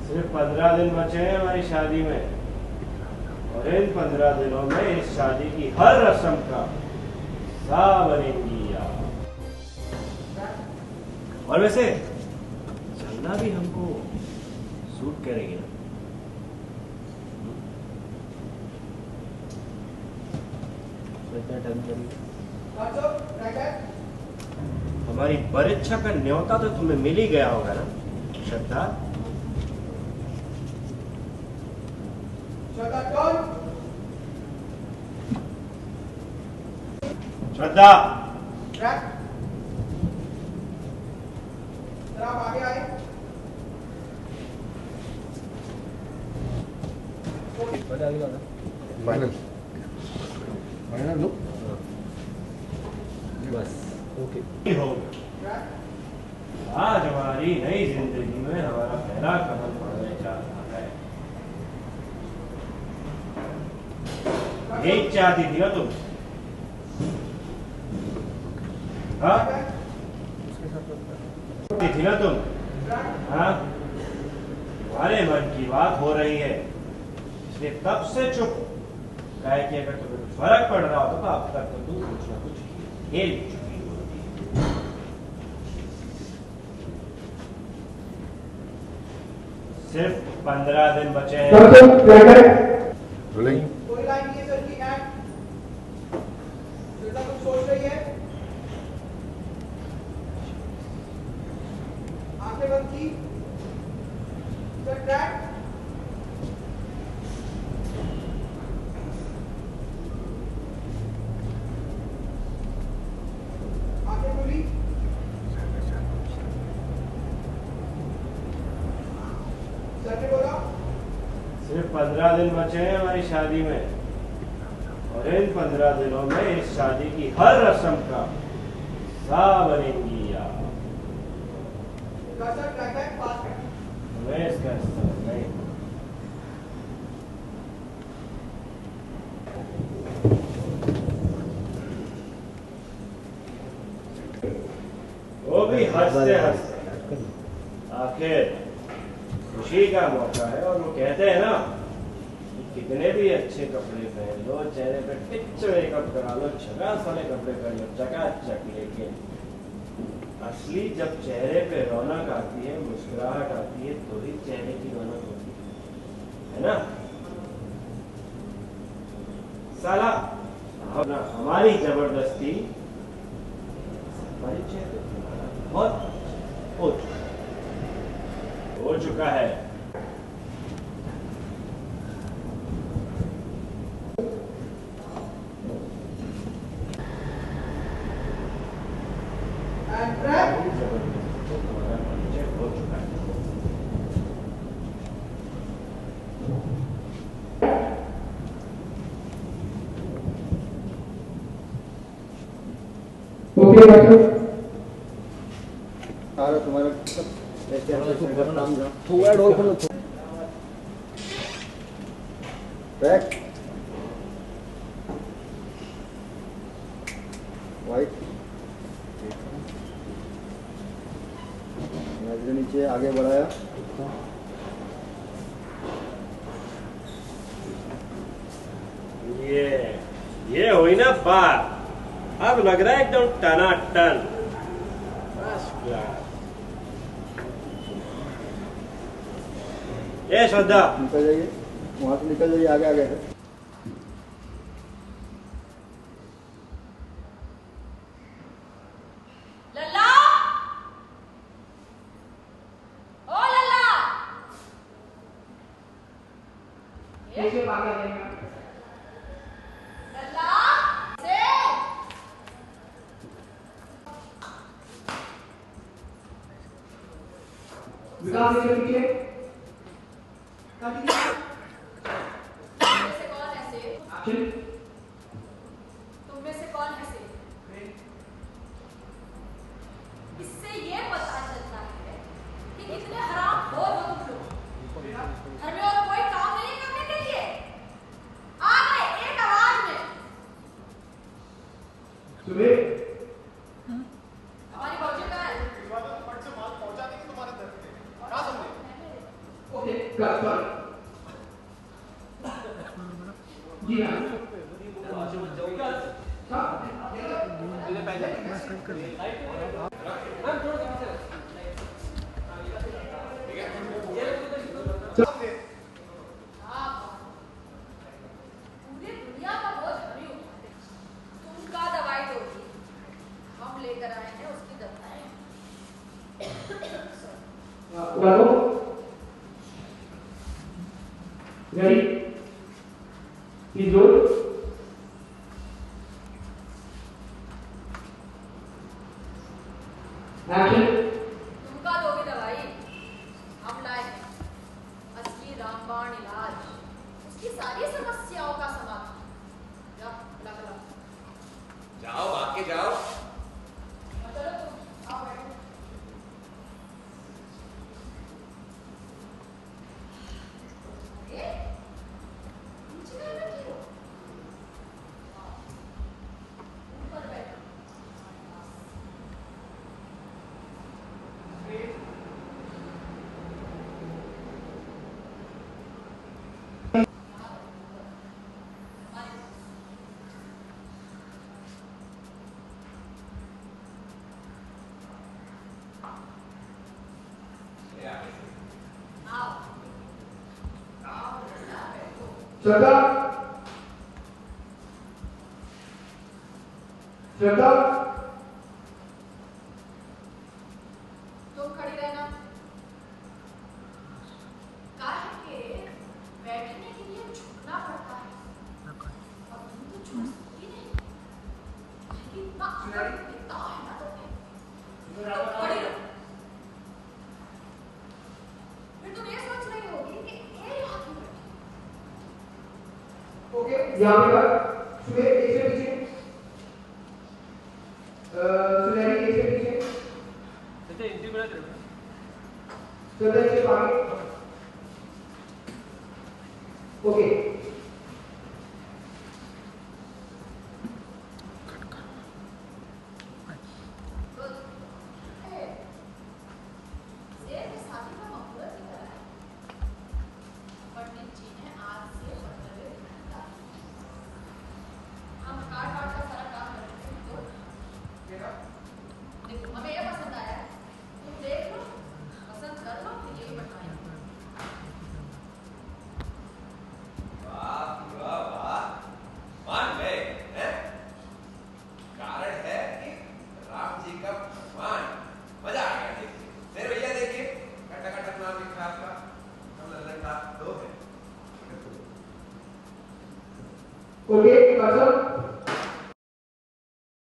सिर्फ 15 दिन बचे हैं हमारी शादी में, और इन 15 दिनों में इस शादी की हर रस्म का हिसाब बनेंगी यार। और वैसे चलना भी हमको सूट करेगी ना। हमारी परीक्षा का न्योता तो तुम्हें मिल ही गया होगा ना श्रद्धा? श्रद्धा आप आगे आए। फाइनल फाइनल लो बस ओके हो गया। आज हमारी नई जिंदगी में हमारा पहला कदम पड़ने जा रहा है। यही चाहती थी ना तुम? हाँ थी ना तुम? हाँ तुम्हारे मन की बात हो रही है, इसलिए तब से चुप। कहे कि अगर तुम्हें कुछ फर्क पड़ रहा होता तो अब तक तो तू कुछ ना कुछ खेल चुकी होती। सिर्फ 15 दिन बचे हैं। कोई लाइन नहीं है सर की। कुछ सोच रही है, आंखें बंद की। सर ट्रैक सिर्फ 15 दिन बचे हैं हमारी शादी में, और इन 15 दिनों में इस शादी की हर रस्म का हिसाब बनेंगी यार। मैं इसका हिस्सा नहीं। वो भी हंसते हंसते। आखिर खुशी का मौका है, और वो कहते हैं ना कि कितने भी अच्छे कपड़े पहन लो, चेहरे पे टिच मेकअप करा लो, झकास वाले कपड़े पहन लो, चकाचक, लेकिन असली जब चेहरे पे रौनक आती है, मुस्कुराहट आती है, तो ही चेहरे की रौनक होती है ना? साला हमारी जबरदस्ती हमारे चेहरे पे बहुत हो चुका है। नीचे आगे बढ़ाया। ये हुई ना बात। अब लग रहा है एकदम टनाटन। ये श्रद्धा निकल जाइए, वहां से निकल जाइए, आगे आगे। Okay. जी हाँ पूरी दुनिया का बोझ हम ही उठाते हैं। तुमका दवाई दो जी, हम लेकर आए हैं उसकी दवाएं। वालों रेडी प्लीज रोल एक्शन तुमका दोगी दवाई, हम लाए हैं असली रामबाण इलाज, उसकी सारी समस्याओं का समाधान। जाओ बुला कर लाओ। जाओ आके जाओ। चलो तुम आओ बैठो। नीचे कहीं बैठी हो? ऊपर बैठो। श्रद्धा श्रद्धा तुम खड़ी रहना। काहे के बैठने के लिए झुकना पड़ता है, अब तुम तो झुक सकती नहीं। इतना अकड़ दिखता है ना तुम्हें। तो खड़ी रहो। फिर तुम ये सोच रही होगी कि ये यहाँ क्यों बैठी? ओके यहाँ पे बात सुबह एक से पीछे सुनहरी एक से पीछे श्रद्धा एक से आगे ओके गुड। शेर की शादी का मुहूर्त ही करा है। पंडित जी ने आज से मंगलवे निकाला। हम काट का सारा काम कर रहे हैं। तो देखो हमें ये पसंद आया है, तुम देख लो, पसंद कर लो, फिर यही बनवाएंगे। वाह वाह वाह, मान गए हैं? कारण है कि राम जी का भगवान। मजा आ गया देखिए। मेरे भैया देखिए, कटक नाम लिखा आपका, हम लल्लन का दो है। ओके कसम